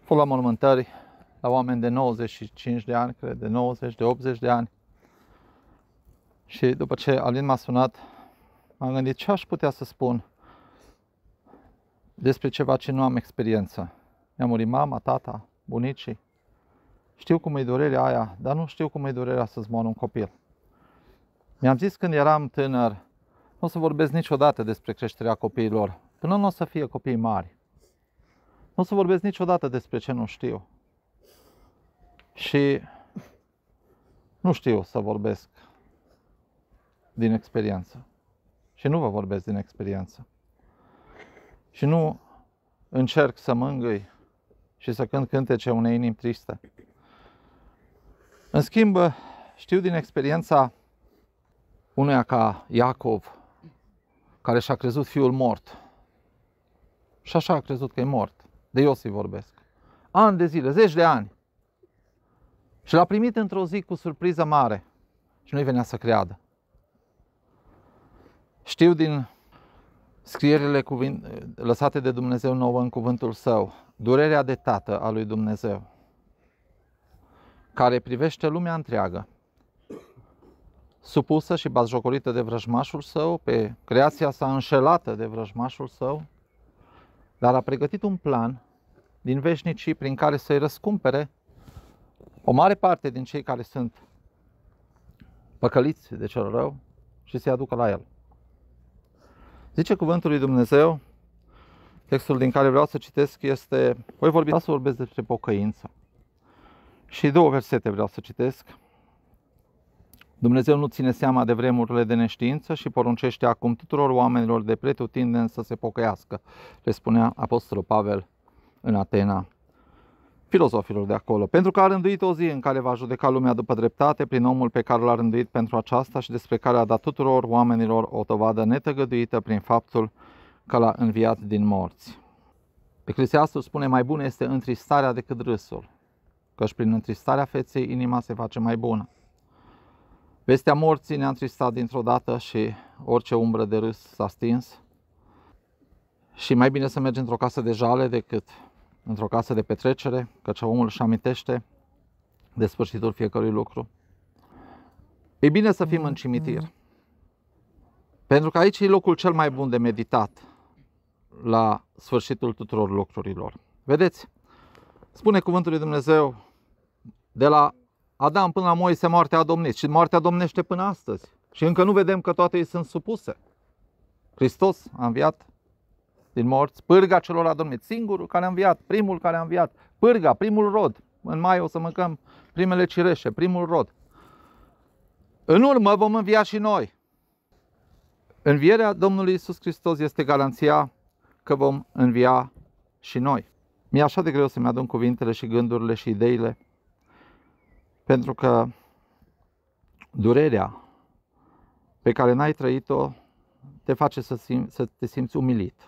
fost la mormântări la oameni de 95 de ani, cred, de 90, de 80 de ani. Și după ce Alin m-a sunat, m-am gândit ce aș putea să spun despre ceva ce nu am experiență. Mi-a murit mama, tata, bunicii. Știu cum e durerea aia, dar nu știu cum e durerea să-ți moară un copil. Mi-am zis când eram tânăr, nu o să vorbesc niciodată despre creșterea copiilor, până nu o să fie copii mari. Nu o să vorbesc niciodată despre ce nu știu. Și nu știu să vorbesc din experiență. Și nu vă vorbesc din experiență. Și nu încerc să mângâi și să cânt cântece unei inimi triste. În schimb, știu din experiența unuia ca Iacov, care și-a crezut fiul mort. Și așa a crezut că e mort. De Iosif vorbesc. Ani de zile, zeci de ani. Și l-a primit într-o zi cu surpriză mare. Și nu-i venea să creadă. Știu din scrierile lăsate de Dumnezeu nouă în cuvântul Său, durerea de tată a lui Dumnezeu, care privește lumea întreagă, supusă și batjocorită de vrăjmașul Său, pe creația sa înșelată de vrăjmașul Său, dar a pregătit un plan din veșnicii prin care să-i răscumpere o mare parte din cei care sunt păcăliți de cel rău și să-i aducă la El. Zice cuvântul lui Dumnezeu, textul din care vreau să citesc este, vreau să vorbesc despre pocăință. Și două versete vreau să citesc. Dumnezeu nu ține seama de vremurile de neștiință și poruncește acum tuturor oamenilor de pretutindeni să se pocăiască, le spunea Apostolul Pavel în Atena, filozofilor de acolo, pentru că a rânduit o zi în care va judeca lumea după dreptate prin omul pe care l-a rânduit pentru aceasta și despre care a dat tuturor oamenilor o dovadă netăgăduită prin faptul că l-a înviat din morți. Eclesiastul spune, mai bună este întristarea decât râsul, căci prin întristarea feței inima se face mai bună. Vestea morții ne-a întristat dintr-o dată și orice umbră de râs s-a stins. Și mai bine să mergi într-o casă de jale decât într-o casă de petrecere, căci omul își amintește de sfârșitul fiecărui lucru. E bine să fim în cimitir, pentru că aici e locul cel mai bun de meditat la sfârșitul tuturor lucrurilor. Vedeți, spune cuvântul lui Dumnezeu, de la Adam până la Moise moartea a domnit și moartea domnește până astăzi. Și încă nu vedem că toate ei sunt supuse. Hristos a înviat din morți, pârga celor a dormit, singurul care a înviat, primul care a înviat, pârga, primul rod. În mai o să mâncăm primele cireșe, primul rod. În urmă vom învia și noi. Învierea Domnului Iisus Hristos este garanția că vom învia și noi. Mi-e așa de greu să-mi adun cuvintele și gândurile și ideile, pentru că durerea pe care n-ai trăit-o te face să te simți umilit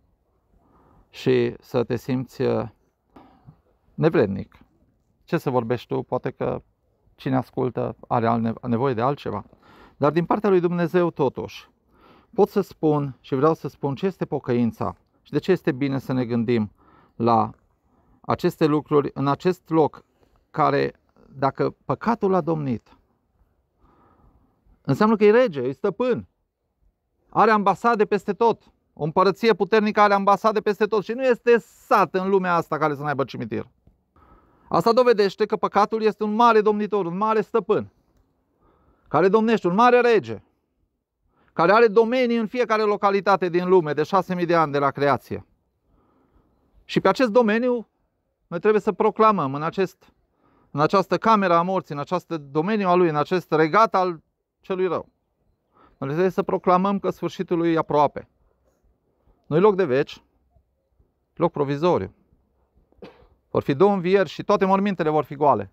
și să te simți nevrednic. Ce să vorbești tu? Poate că cine ascultă are nevoie de altceva. Dar din partea lui Dumnezeu totuși pot să spun și vreau să spun ce este pocăința și de ce este bine să ne gândim la aceste lucruri în acest loc care, dacă păcatul a domnit, înseamnă că e rege, e stăpân, are ambasade peste tot. O împărăție puternică are ambasade peste tot și nu este sat în lumea asta care să n-aibă cimitir. Asta dovedește că păcatul este un mare domnitor, un mare stăpân, care domnește, un mare rege, care are domenii în fiecare localitate din lume de 6.000 de ani de la creație. Și pe acest domeniu noi trebuie să proclamăm în această cameră a morții, în acest domeniu al lui, în acest regat al celui rău. Noi trebuie să proclamăm că sfârșitul lui e aproape. Nu-i loc de veci, loc provizoriu. Vor fi două învieri și toate mormintele vor fi goale.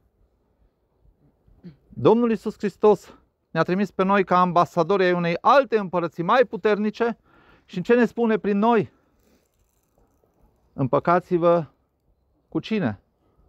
Domnul Iisus Hristos ne-a trimis pe noi ca ambasadori ai unei alte împărății mai puternice și ce ne spune prin noi? Împăcați-vă cu cine?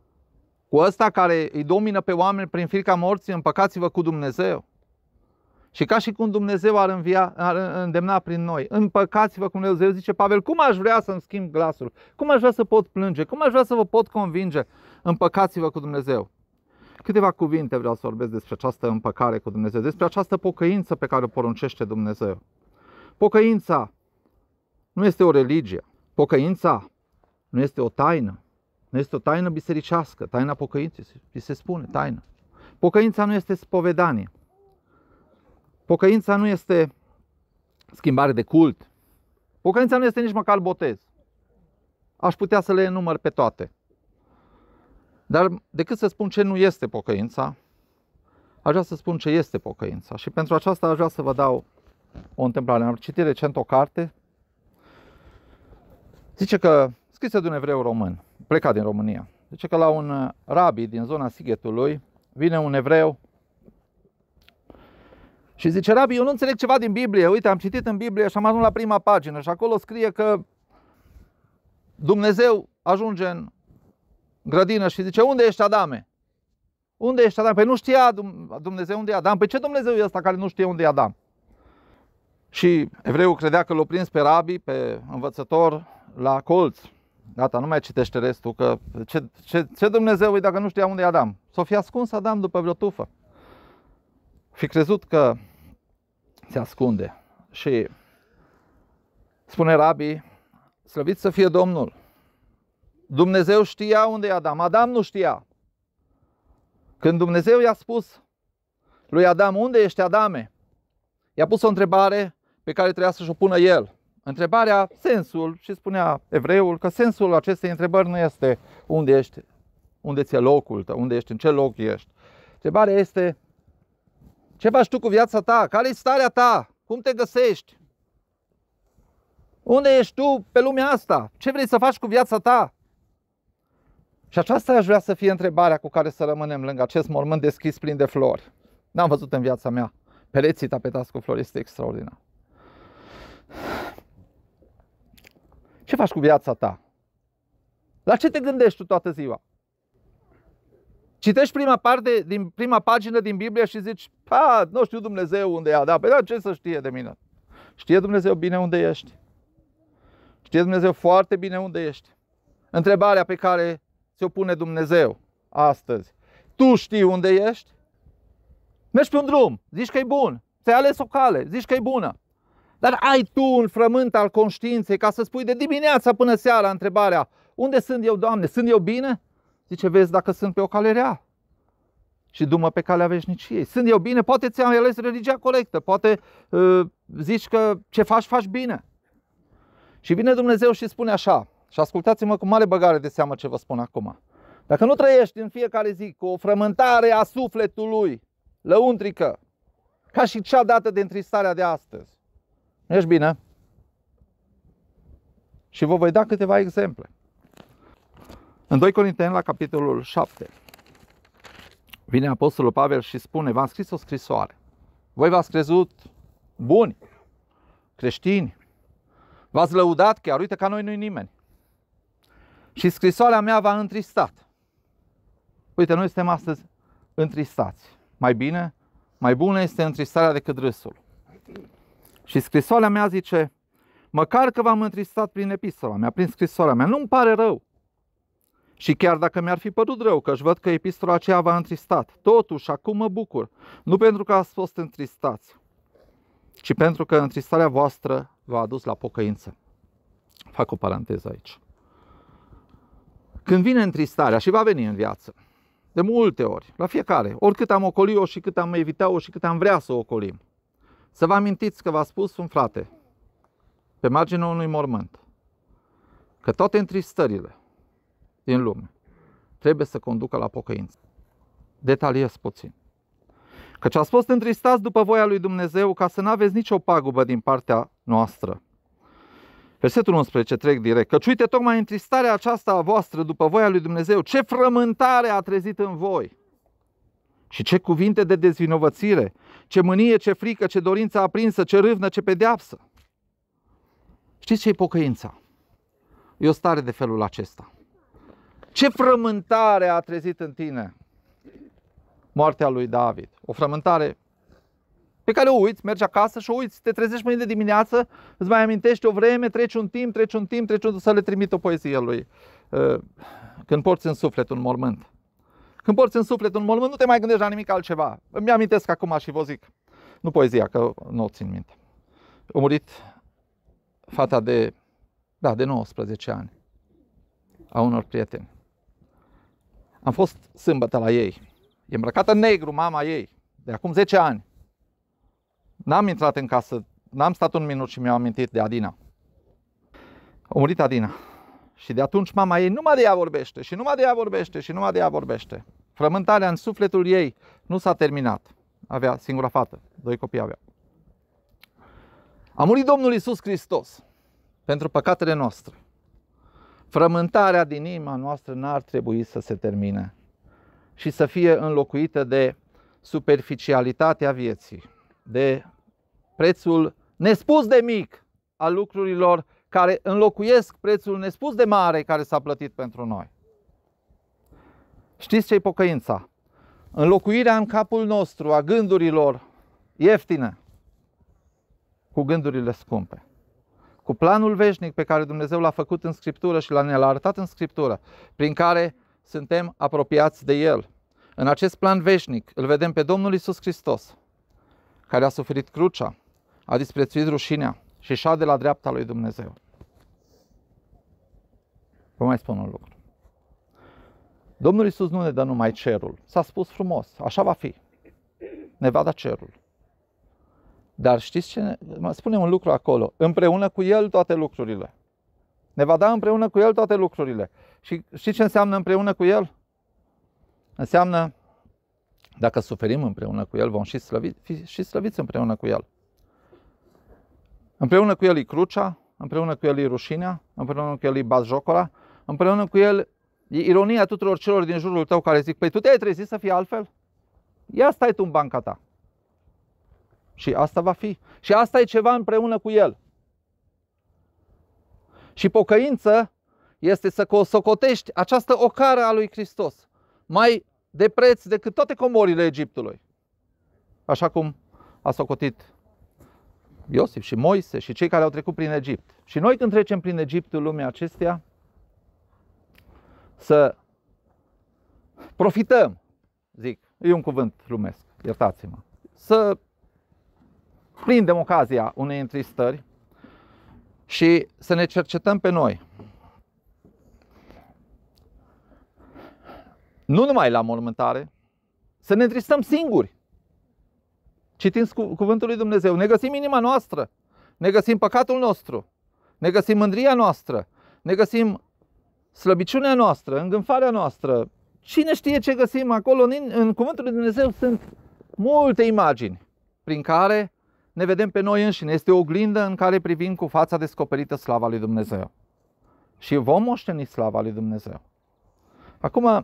Cu ăsta care îi domină pe oameni prin frica morții, împăcați-vă cu Dumnezeu. Și ca și cum Dumnezeu ar îndemna prin noi, împăcați-vă cu Dumnezeu, zice Pavel, cum aș vrea să-mi schimb glasul, cum aș vrea să pot plânge, cum aș vrea să vă pot convinge, împăcați-vă cu Dumnezeu. Câteva cuvinte vreau să vorbesc despre această împăcare cu Dumnezeu, despre această pocăință pe care o poruncește Dumnezeu. Pocăința nu este o religie, pocăința nu este o taină, nu este o taină bisericească, taina pocăinței, se spune taină. Pocăința nu este spovedanie. Pocăința nu este schimbare de cult. Pocăința nu este nici măcar botez. Aș putea să le enumăr pe toate. Dar decât să spun ce nu este pocăința, aș vrea să spun ce este pocăința. Și pentru aceasta aș vrea să vă dau o întâmplare. Am citit recent o carte. Zice că, scrisă de un evreu român, plecat din România. Zice că la un rabi din zona Sighetului vine un evreu și zice, rabi, eu nu înțeleg ceva din Biblie. Uite, am citit în Biblie și am ajuns la prima pagină și acolo scrie că Dumnezeu ajunge în grădină și zice, unde ești, Adame? Unde ești, Adam? Păi nu știa Dumnezeu unde e Adam. Păi ce Dumnezeu e ăsta care nu știe unde e Adam? Și evreul credea că l-a prins pe rabi, pe învățător, la colț. Gata, nu mai citește restul, că ce Dumnezeu e dacă nu știa unde e Adam? S-o fi ascuns Adam după vreo tufă. Fi crezut că se ascunde. Și spune rabi, slăvit să fie Domnul. Dumnezeu știa unde e Adam, Adam nu știa. Când Dumnezeu i-a spus lui Adam, unde ești, Adame? I-a pus o întrebare pe care trebuia să-și o pună el. Întrebarea, sensul, și spunea evreul că sensul acestei întrebări nu este unde ești, unde ți-e locul tău, unde ești, în ce loc ești. Întrebarea este, ce faci tu cu viața ta? Care e starea ta? Cum te găsești? Unde ești tu pe lumea asta? Ce vrei să faci cu viața ta? Și aceasta aș vrea să fie întrebarea cu care să rămânem lângă acest mormânt deschis plin de flori. N-am văzut în viața mea pereții tapetați cu flori, este extraordinar. Ce faci cu viața ta? La ce te gândești tu toată ziua? Citești prima pagină din Biblie și zici, nu știu Dumnezeu unde e Adam. Păi ce să știe de mine? Știe Dumnezeu bine unde ești. Știe Dumnezeu foarte bine unde ești. Întrebarea pe care ți-o pune Dumnezeu astăzi. Tu știi unde ești? Mergi pe un drum, zici că e bun. Ți-ai ales o cale, zici că e bună. Dar ai tu un frământ al conștiinței ca să spui de dimineața până seara întrebarea, unde sunt eu, Doamne? Sunt eu bine? Zice, vezi dacă sunt pe o cale rea. Și du-mă pe calea veșniciei. Sunt eu bine? Poate ți-am ales religia corectă. Poate zici că ce faci bine. Și vine Dumnezeu și spune așa. Și ascultați-mă cu mare băgare de seamă ce vă spun acum. Dacă nu trăiești în fiecare zi cu o frământare a sufletului lăuntrică, ca și cea dată de întristarea de astăzi, nu ești bine? Și vă voi da câteva exemple. În 2 Corinteni, la capitolul 7, vine Apostolul Pavel și spune, v-am scris o scrisoare. Voi v-ați crezut buni, creștini, v-ați lăudat chiar, uite ca noi nu-i nimeni. Și scrisoarea mea v-a întristat. Uite, noi suntem astăzi întristați. Mai bine, mai bună este întristarea decât râsul. Și scrisoarea mea zice, măcar că v-am întristat prin epistola mea, prin scrisoarea mea, nu-mi pare rău. Și chiar dacă mi-ar fi părut rău, că își văd că epistola aceea v-a întristat, totuși acum mă bucur, nu pentru că ați fost întristați, ci pentru că întristarea voastră v-a adus la pocăință. Fac o paranteză aici. Când vine întristarea, și va veni în viață, de multe ori, la fiecare, oricât am ocolit-o și cât am evitat-o și cât am vrea să o ocolim, să vă amintiți că v-a spus un frate, pe marginea unui mormânt, că toate întristările din lume trebuie să conducă la pocăință. Detaliez puțin. Căci ați fost întristați după voia lui Dumnezeu ca să nu aveți nicio pagubă din partea noastră. Versetul 11, trec direct. Căci uite, tocmai întristarea aceasta a voastră după voia lui Dumnezeu, ce frământare a trezit în voi! Și ce cuvinte de dezvinovățire, ce mânie, ce frică, ce dorință aprinsă, ce râvnă, ce pedeapsă. Știți ce e pocăința? E o stare de felul acesta. Ce frământare a trezit în tine moartea lui David? O frământare pe care o uiți, mergi acasă și o uiți, te trezești mâine de dimineață, îți mai amintești o vreme, treci un timp, să le trimit o poezie lui. Când porți în suflet un mormânt. Când porți în suflet un mormânt, nu te mai gândești la nimic altceva. Îmi amintesc acum și vă zic, nu poezia, că nu o țin minte. A murit fata de 19 ani, a unor prieteni. Am fost sâmbătă la ei. E îmbrăcată în negru mama ei, de acum 10 ani. N-am intrat în casă, n-am stat un minut și mi-au amintit de Adina. A murit Adina. Și de atunci mama ei numai de ea vorbește și numai de ea vorbește și numai de ea vorbește. Frământarea în sufletul ei nu s-a terminat. Avea singura fată, 2 copii avea. A murit Domnul Iisus Hristos pentru păcatele noastre. Frământarea din inima noastră n-ar trebui să se termine și să fie înlocuită de superficialitatea vieții, de prețul nespus de mic al lucrurilor care înlocuiesc prețul nespus de mare care s-a plătit pentru noi. Știți ce-i pocăința? Înlocuirea în capul nostru a gândurilor ieftine cu gândurile scumpe. Cu planul veșnic pe care Dumnezeu l-a făcut în Scriptură și ne-l-a arătat în Scriptură, prin care suntem apropiați de El. În acest plan veșnic îl vedem pe Domnul Iisus Hristos, care a suferit crucea, a disprețuit rușinea și șade la dreapta lui Dumnezeu. Vă mai spun un lucru. Domnul Iisus nu ne dă numai cerul. S-a spus frumos, așa va fi. Ne va da cerul. Dar știți ce? Spune un lucru acolo. Împreună cu El toate lucrurile. Ne va da împreună cu El toate lucrurile. Și știți ce înseamnă împreună cu El? Înseamnă, dacă suferim împreună cu El, vom fi slăviți împreună cu El. Împreună cu El e crucea, împreună cu El e rușinea, împreună cu El e batjocora, împreună cu El e ironia tuturor celor din jurul tău care zic, păi tu te-ai trezit să fii altfel? Ia stai tu în banca ta. Și asta va fi. Și asta e ceva împreună cu El. Și pocăință este să socotești această ocară a lui Hristos mai de preț decât toate comorile Egiptului. Așa cum a socotit Iosif și Moise și cei care au trecut prin Egipt. Și noi când trecem prin Egiptul lumii acesteia, să profităm, zic, e un cuvânt lumesc, iertați-mă, să prindem ocazia unei întristări și să ne cercetăm pe noi. Nu numai la mormântare, să ne întristăm singuri. Citind cuvântul lui Dumnezeu, ne găsim inima noastră, ne găsim păcatul nostru, ne găsim mândria noastră, ne găsim slăbiciunea noastră, îngânfarea noastră. Cine știe ce găsim acolo? În cuvântul lui Dumnezeu sunt multe imagini prin care ne vedem pe noi înșine. Este o oglindă în care privim cu fața descoperită slava lui Dumnezeu. Și vom moșteni slava lui Dumnezeu. Acum,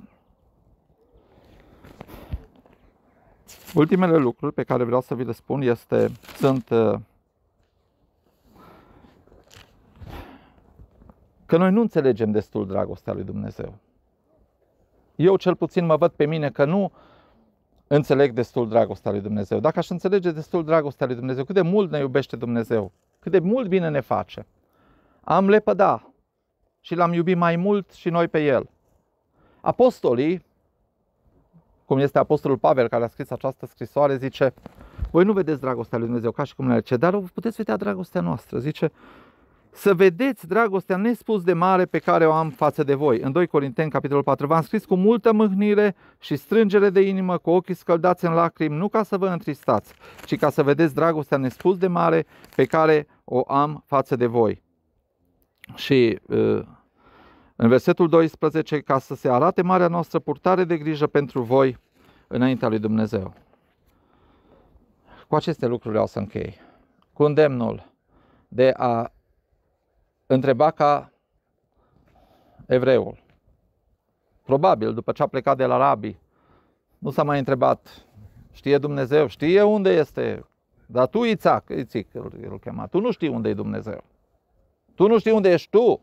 ultimele lucruri pe care vreau să vi le spun sunt că noi nu înțelegem destul dragostea lui Dumnezeu. Eu cel puțin mă văd pe mine că nu înțeleg destul dragostea lui Dumnezeu. Dacă aș înțelege destul dragostea lui Dumnezeu, cât de mult ne iubește Dumnezeu, cât de mult bine ne face, am lepăda și l-am iubit mai mult și noi pe El. Apostolii, cum este Apostolul Pavel care a scris această scrisoare, zice, voi nu vedeți dragostea lui Dumnezeu ca și cum ne zice, dar puteți vedea dragostea noastră. Zice, să vedeți dragostea nespus de mare pe care o am față de voi. În 2 Corinteni, capitolul 4, v-am scris cu multă mâhnire și strângere de inimă, cu ochii scăldați în lacrimi, nu ca să vă întristați, ci ca să vedeți dragostea nespus de mare pe care o am față de voi. Și în versetul 12, ca să se arate marea noastră purtare de grijă pentru voi înaintea lui Dumnezeu. Cu aceste lucruri vreau să închei. Cu îndemnul de a întreba ca evreul. Probabil, după ce a plecat de la rabii, nu s-a mai întrebat, știe Dumnezeu, știe unde este, dar tu, Ițac, îl chema, tu nu știi unde e Dumnezeu. Tu nu știi unde ești tu.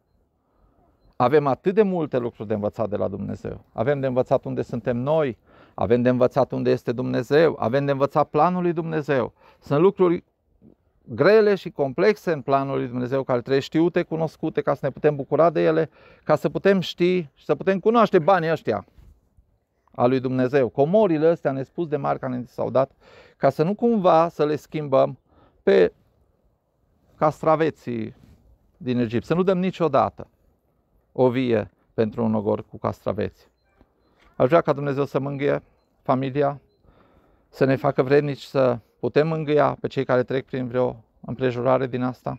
Avem atât de multe lucruri de învățat de la Dumnezeu. Avem de învățat unde suntem noi, avem de învățat unde este Dumnezeu, avem de învățat planul lui Dumnezeu. Sunt lucruri grele și complexe în planul lui Dumnezeu care trebuie știute, cunoscute, ca să ne putem bucura de ele, ca să putem ști și să putem cunoaște banii ăștia a lui Dumnezeu. Comorile astea nespus de mari care ne s-au dat, ca să nu cumva să le schimbăm pe castraveții din Egipt. Să nu dăm niciodată o vie pentru un ogor cu castraveți. Aș vrea ca Dumnezeu să mângâie familia, să ne facă vrednici să putem mângâia pe cei care trec prin vreo împrejurare din asta.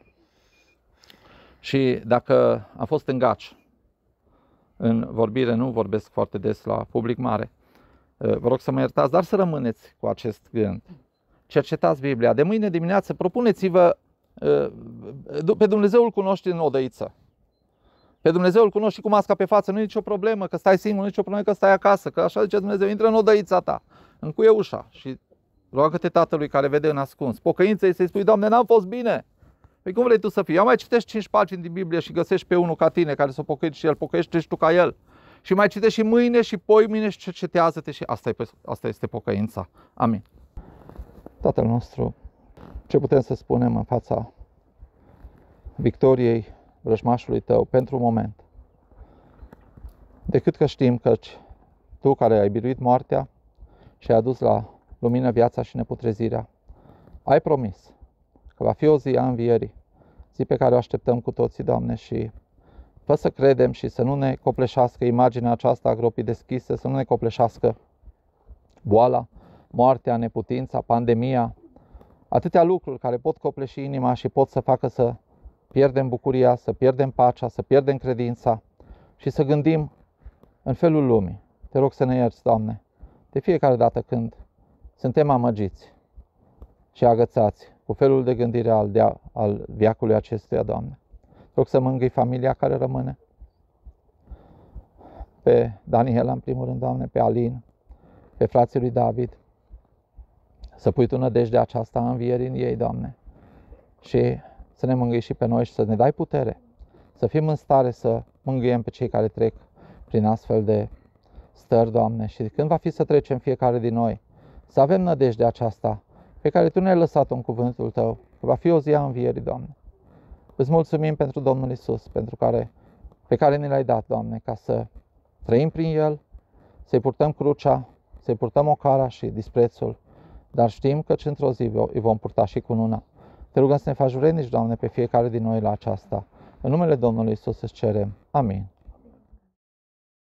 Și dacă am fost în gaci în vorbire, nu vorbesc foarte des la public mare, vă rog să mă iertați, dar să rămâneți cu acest gând. Cercetați Biblia. De mâine dimineață propuneți-vă, pe Dumnezeu îl cunoști în odăiță. Pe Dumnezeu îl cunoști și cu masca pe față, nu e nicio problemă că stai singur, nu e nicio problemă că stai acasă, că așa zice Dumnezeu, intră în odăița ta, încuie ușa și roagă-te Tatălui care vede în ascuns. Pocăință-i să-i spui, Doamne, n-am fost bine. Păi cum vrei tu să fii? Ia mai citești 5 pagini din Biblie și găsești pe unul ca tine care s-a pocăit și el, pocăiește și tu ca el. Și mai citești și mâine și poimâine și cercetează-te și asta este pocăința. Amin. Tatăl nostru, ce putem să spunem în fața victoriei vrăjmașului tău pentru un moment? Decât că știm că tu care ai biruit moartea și ai adus la lumină viața și neputrezirea, ai promis că va fi o zi a învierii, zi pe care o așteptăm cu toții, Doamne, și fă să credem și să nu ne copleșească imaginea aceasta a gropii deschise, să nu ne copleșească boala, moartea, neputința, pandemia, atâtea lucruri care pot copleși inima și pot să facă să pierdem bucuria, să pierdem pacea, să pierdem credința și să gândim în felul lumii. Te rog să ne ierți, Doamne, de fiecare dată când suntem amăgiți și agățați cu felul de gândire al veacului acestuia, Doamne. Te rog să mângâi familia care rămâne, pe Daniela în primul rând, Doamne, pe Alin, pe frații lui David, să pui tu nădejdea aceasta a învierii în ei, Doamne, și să ne mângâi și pe noi și să ne dai putere, să fim în stare să mângâiem pe cei care trec prin astfel de stări, Doamne, și când va fi să trecem fiecare din noi, să avem nădejdea aceasta pe care Tu ne-ai lăsat-o în cuvântul Tău, că va fi o zi a învierii, Doamne. Îți mulțumim pentru Domnul Iisus, pe care ne l-ai dat, Doamne, ca să trăim prin El, să-i purtăm crucea, să-i purtăm ocara și disprețul, dar știm că într-o zi îi vom purta și cununa. Te rugăm să ne faci vrednici, Doamne, pe fiecare din noi la aceasta. În numele Domnului Iisus îți cerem. Amin.